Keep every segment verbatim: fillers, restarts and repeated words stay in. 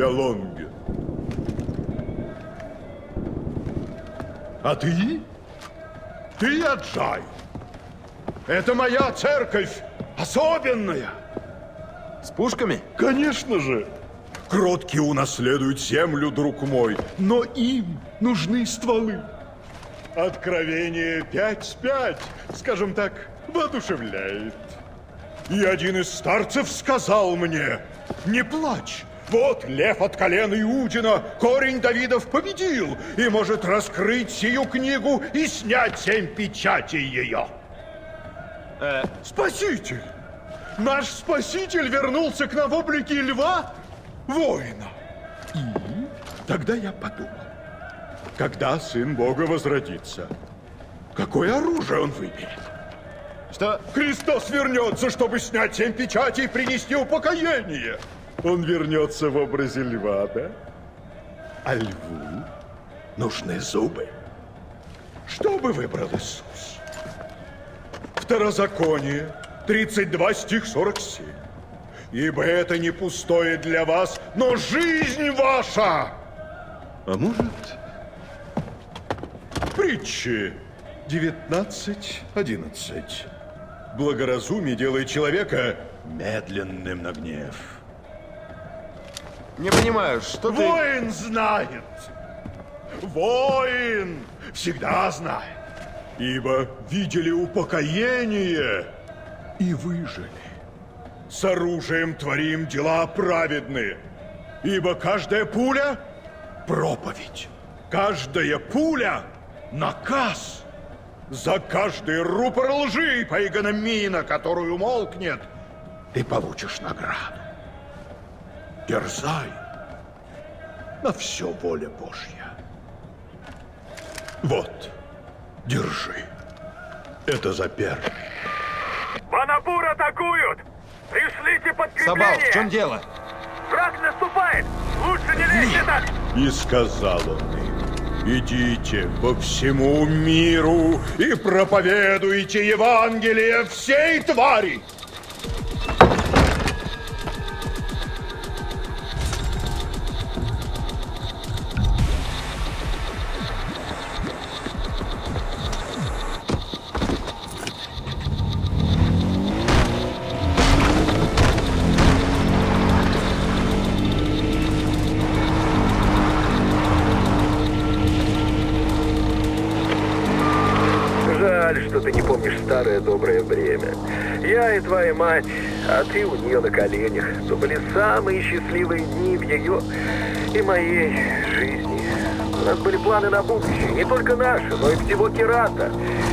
я Лонген. А ты? Ты Аджай. Это моя церковь, особенная. С пушками? Конечно же. Кроткие унаследуют землю, друг мой, но им нужны стволы. Откровение пять с пять, скажем так, воодушевляет. И один из старцев сказал мне: не плачь, вот лев от колена Иудина, корень Давидов, победил и может раскрыть сию книгу и снять семь печатей ее. Э... Спаситель! Наш Спаситель вернулся к нам в облике льва, воина. И тогда я подумал, когда Сын Бога возродится, какое оружие он выберет? Что? Христос вернется, чтобы снять семь печатей и принести упокоение. Он вернется в образе льва, да? А льву нужны зубы. Что бы выбрал Иисус? Второзаконие, тридцать два, стих сорок семь. Ибо это не пустое для вас, но жизнь ваша. А может, притчи девятнадцать, одиннадцать. Благоразумие делает человека медленным на гнев. Не понимаю, что ты... Воин знает. Воин всегда знает. Ибо видели упокоение и выжили. С оружием творим дела праведные. Ибо каждая пуля — проповедь. Каждая пуля — наказ. За каждый рупор лжи по игономина, которую умолкнет, ты получишь награду. Дерзай, на все воля Божья. Вот, держи. Это за первый. Банапур атакуют! Пришлите подкрепление! Собал, в чем дело? Враг наступает! Лучше не лезьте так! И сказал он им: идите по всему миру и проповедуйте Евангелие всей твари! Что ты не помнишь старое доброе время. Я и твоя мать, а ты у нее на коленях. То были самые счастливые дни в ее и моей жизни. У нас были планы на будущее, не только наши, но и всего Кирата.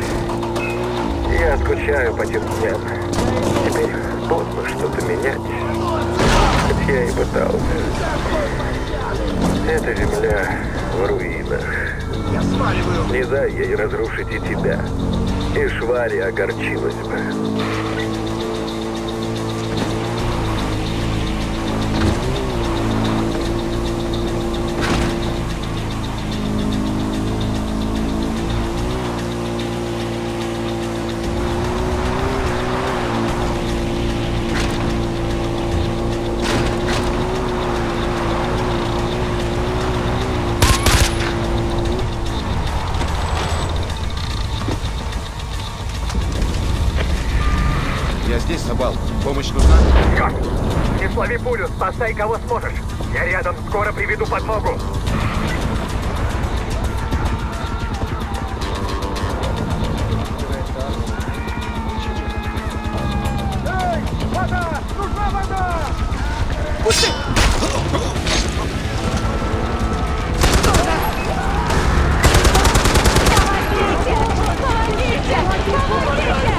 Я скучаю по тем дням. Теперь поздно что-то менять. Хоть я и пытался. Эта земля в руинах. Не дай ей разрушить и тебя. И Швари огорчилась бы. Здесь, Собал. Помощь нужна? Как? Не слови пулю, спасай кого сможешь. Я рядом, скоро приведу подмогу. Эй, вода! Нужна вода! Пусти! Помогите! Помогите!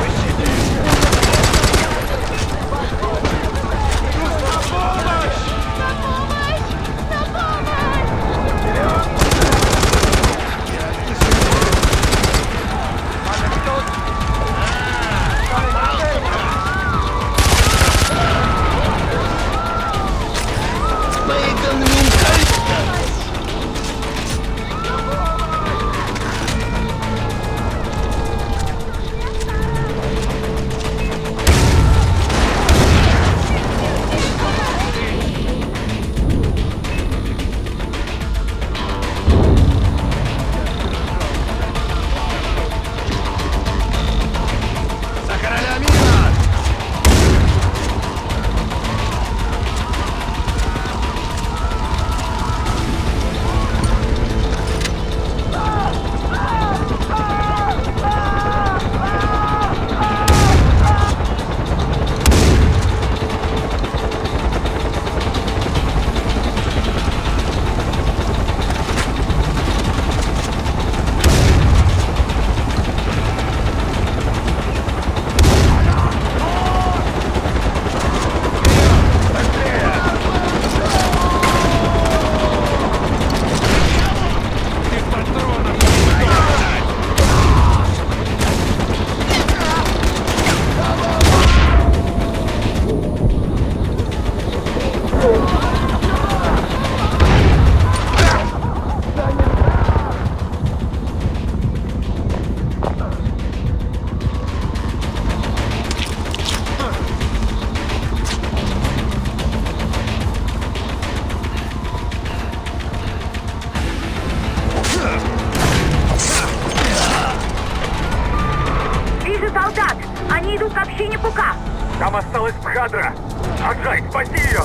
иду к общине Пука. Там осталась Бхадра. Аджай, спаси ее!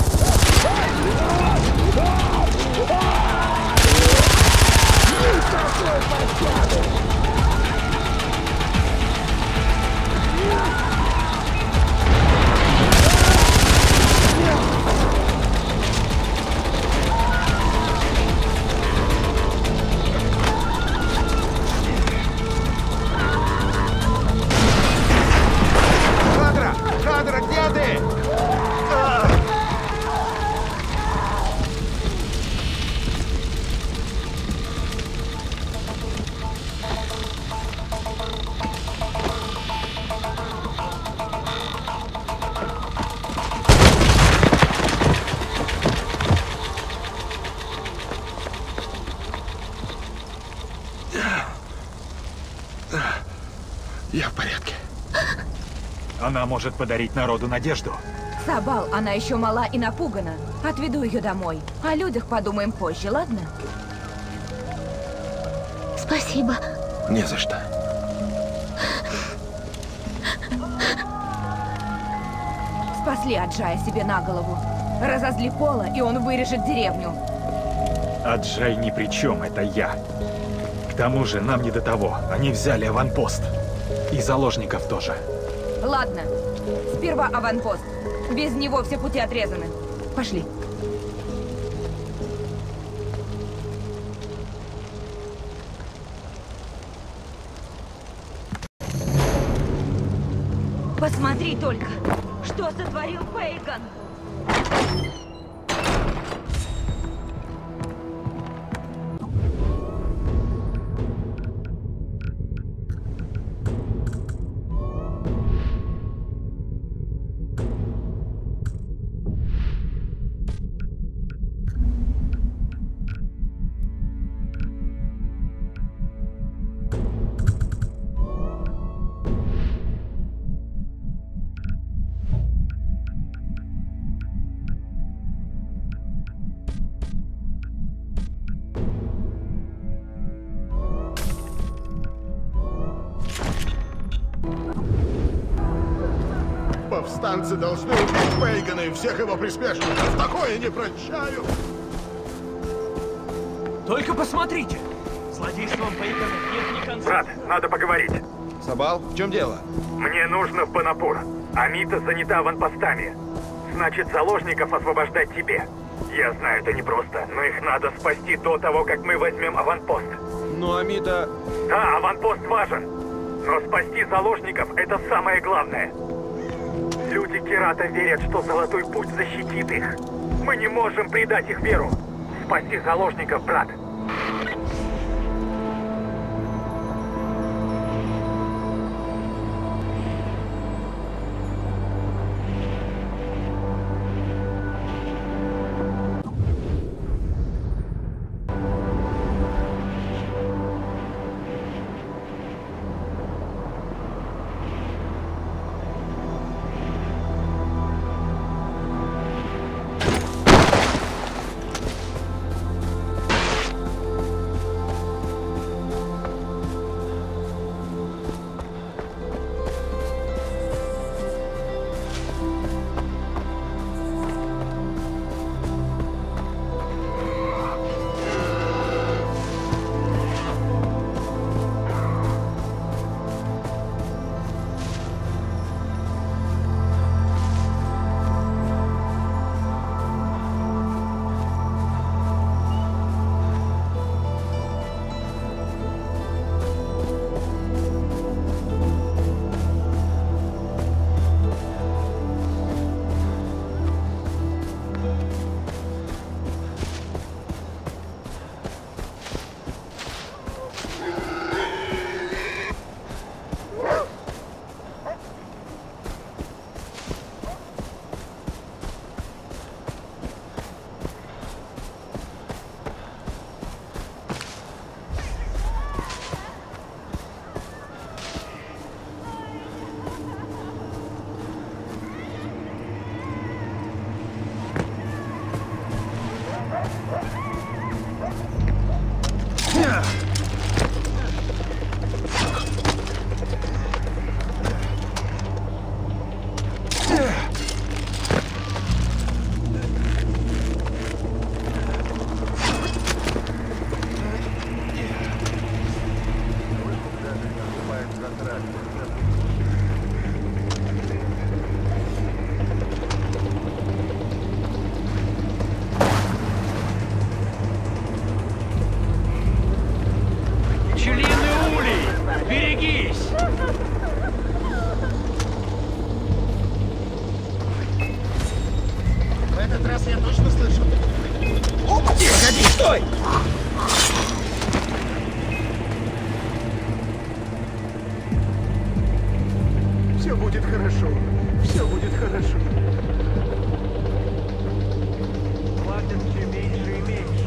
Хадра! Хадра, где ты? Я в порядке. Она может подарить народу надежду. Сабал, она еще мала и напугана. Отведу ее домой. О людях подумаем позже, ладно? Спасибо. Не за что. Спасли Аджая себе на голову. Разозли Пола, и он вырежет деревню. Аджай ни при чем, это я. К тому же нам не до того. Они взяли аванпост. И заложников тоже. Ладно, сперва аванпост. Без него все пути отрезаны. Пошли. Посмотри только, что сотворил Фейган. Повстанцы должны убить Фейгана и всех его приспешников. Такое не прощаю. Только посмотрите! Злодейством Фейгана нет ни конца. Брат, надо поговорить. Сабал, в чем дело? Мне нужно в Панапур. Амита занята аванпостами. Значит, заложников освобождать тебе. Я знаю, это непросто, но их надо спасти до того, как мы возьмем аванпост. Ну, Амита... Да, аванпост важен. Но спасти заложников — это самое главное. Люди Кирата верят, что Золотой Путь защитит их. Мы не можем предать их веру. Спаси заложников, брат. будет хорошо. Все будет хорошо. Платят все меньше и меньше.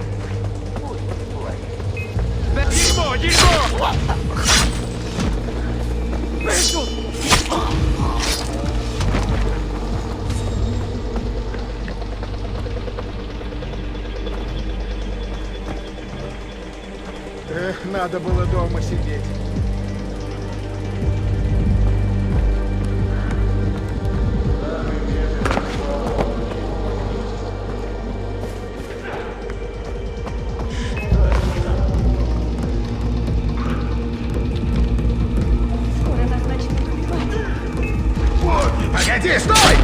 Дерьмо, дерьмо! Эх, надо было дома сидеть. Скоро нас начнут убивать. Погоди, стой!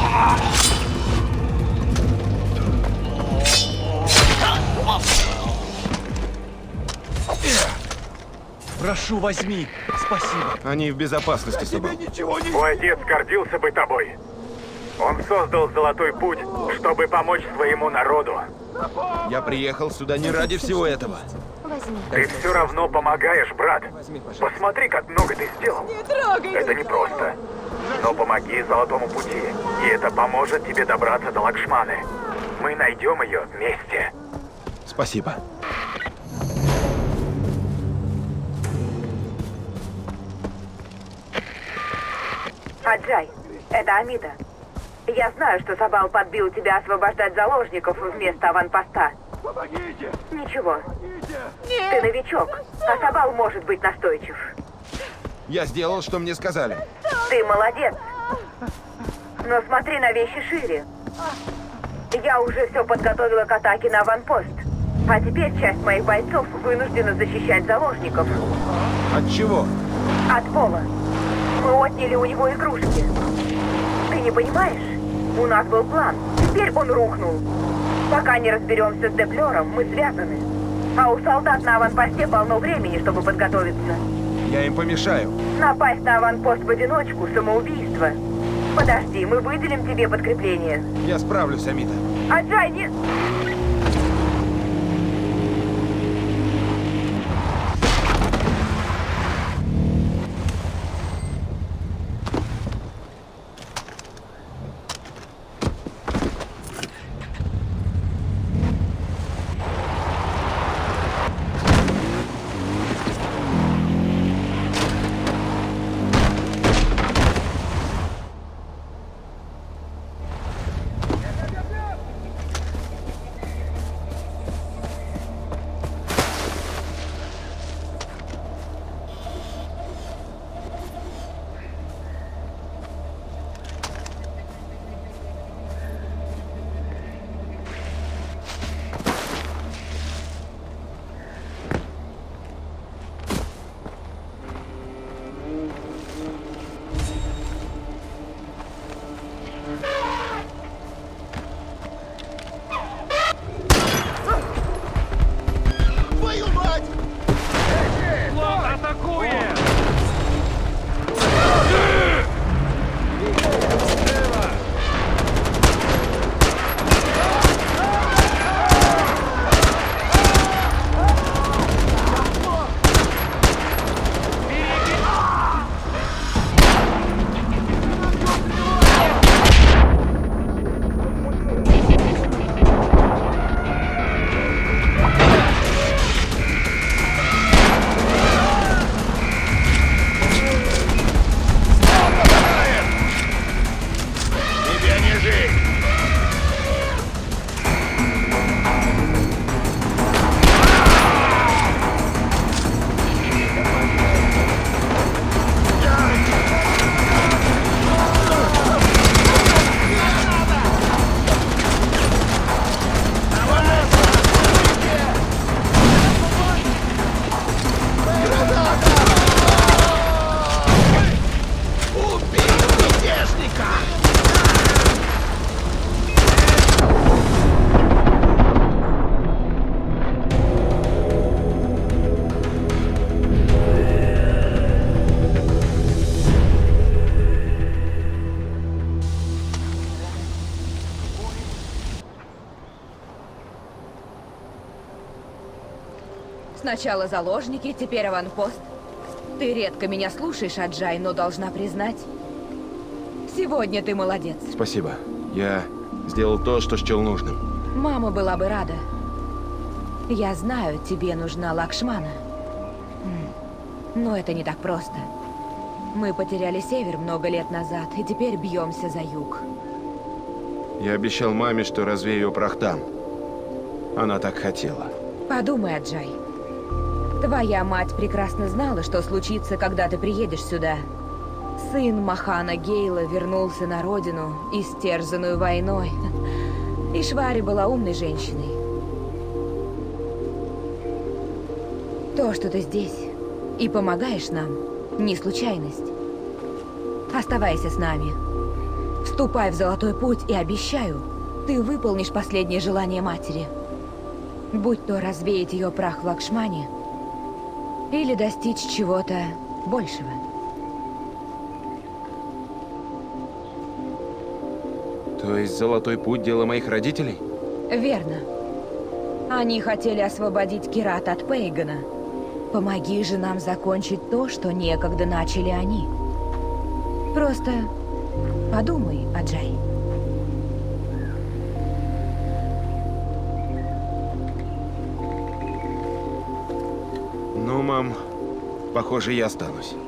Прошу, возьми. Спасибо. Они в безопасности, Сабал. Твой отец гордился бы тобой. Он создал золотой путь, чтобы помочь своему народу. Я приехал сюда не ради всего этого. Возьми. Ты все равно помогаешь, брат. Посмотри, как много ты сделал. Не трогайте Это непросто. Но помоги золотому пути, и это поможет тебе добраться до Лакшманы. Мы найдем ее вместе. Спасибо. Аджай, это Амита. Я знаю, что Сабал подбил тебя освобождать заложников вместо аванпоста. Помогите! Ничего, Помогите! ты новичок, а Сабал может быть настойчив. Я сделал, что мне сказали. Ты молодец. Но смотри на вещи шире. Я уже все подготовила к атаке на аванпост. А теперь часть моих бойцов вынуждена защищать заложников. От чего? От Пола. Мы отняли у него игрушки. Ты не понимаешь? У нас был план. Теперь он рухнул. Пока не разберемся с Деплером, мы связаны. А у солдат на аванпосте полно времени, чтобы подготовиться. Я им помешаю. Напасть на аванпост в одиночку – самоубийство. Подожди, мы выделим тебе подкрепление. Я справлюсь, Амита. Аджай, не... Сначала заложники, теперь аванпост. Ты редко меня слушаешь, Аджай, но должна признать, Сегодня ты молодец. Спасибо. Я сделал то, что счел нужным. Мама была бы рада. Я знаю, тебе нужна Лакшмана. Но это не так просто. Мы потеряли север много лет назад, и теперь бьемся за юг. Я обещал маме, что развею ее прах там. Она так хотела. Подумай, Аджай. Твоя мать прекрасно знала, что случится, когда ты приедешь сюда. Сын Махана Гейла вернулся на родину, истерзанную войной. Ишвари была умной женщиной. То, что ты здесь и помогаешь нам, не случайность. Оставайся с нами. Вступай в Золотой Путь и обещаю, ты выполнишь последнее желание матери. Будь то развеять ее прах в Лакшмане, или достичь чего-то большего. То есть Золотой Путь — дело моих родителей? Верно. Они хотели освободить Кират от Пейгана. Помоги же нам закончить то, что некогда начали они. Просто подумай, Аджай. Ну, мам, похоже, я останусь.